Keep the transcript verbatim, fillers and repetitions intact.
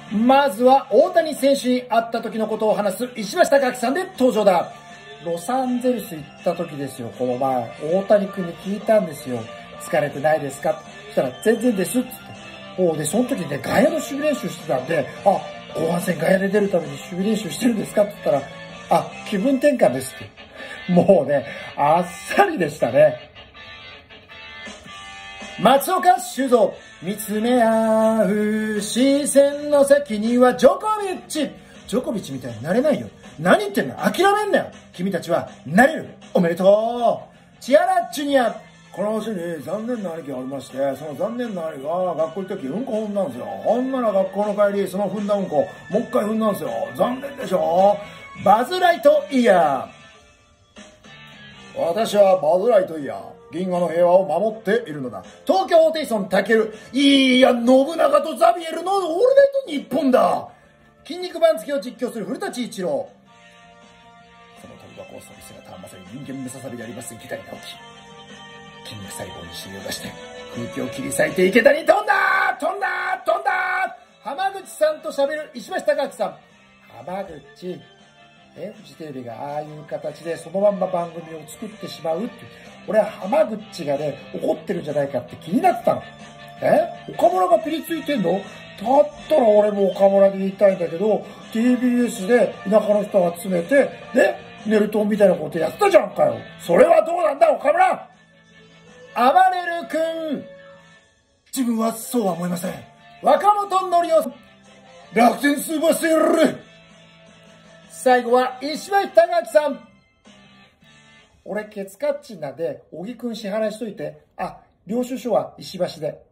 まずは大谷選手に会った時のことを話す石橋貴明さんで登場だ。ロサンゼルス行った時ですよ、この前。大谷君に聞いたんですよ。疲れてないですか？そしたら、全然ですって言って。おで、その時ね、外野の守備練習してたんで、あ、後半戦外野で出るために守備練習してるんですかって言ったら、あ、気分転換ですって。もうね、あっさりでしたね。松岡修造、見つめ合う視線の先にはジョコビッチ。ジョコビッチみたいになれないよ。何言ってんの？諦めんなよ。君たちはなれる。おめでとう。千原ジュニア。この年に残念な兄貴がありまして、その残念な兄が学校行った時うんこ踏んだんですよ。ほんなら学校の帰り、その踏んだうんこ、もう一回踏んだんですよ。残念でしょ？バズ・ライトイヤー。私はバズ・ライトイヤー。銀河の平和を守っているのだ。東京ホーテイソンたける。いや、信長とザビエルのオールナイト日本だ。筋肉番付を実況する古舘一郎。その飛び箱をそる姿はまさに人間ムササビであります池谷直樹。筋肉細胞に染みを出して空気を切り裂いて池谷飛んだ飛んだ飛んだ。浜口さんと喋る石橋貴明さん。浜口、え、フジテレビがああいう形でそのまんま番組を作ってしまうって。俺は浜口がね、怒ってるんじゃないかって気になってたの。え？岡村がピリついてんの？だったら俺も岡村で言いたいんだけど、ティービーエス で田舎の人が集めて、ね、ネルトンみたいなことやったじゃんかよ。それはどうなんだ、岡村！あばれる君。自分はそうは思いません。若本のりお。楽天スーパーセール。最後は石橋貴明さん。俺ケツカッチンなんで、小木くん支払いしといて。あ、領収書は石橋で。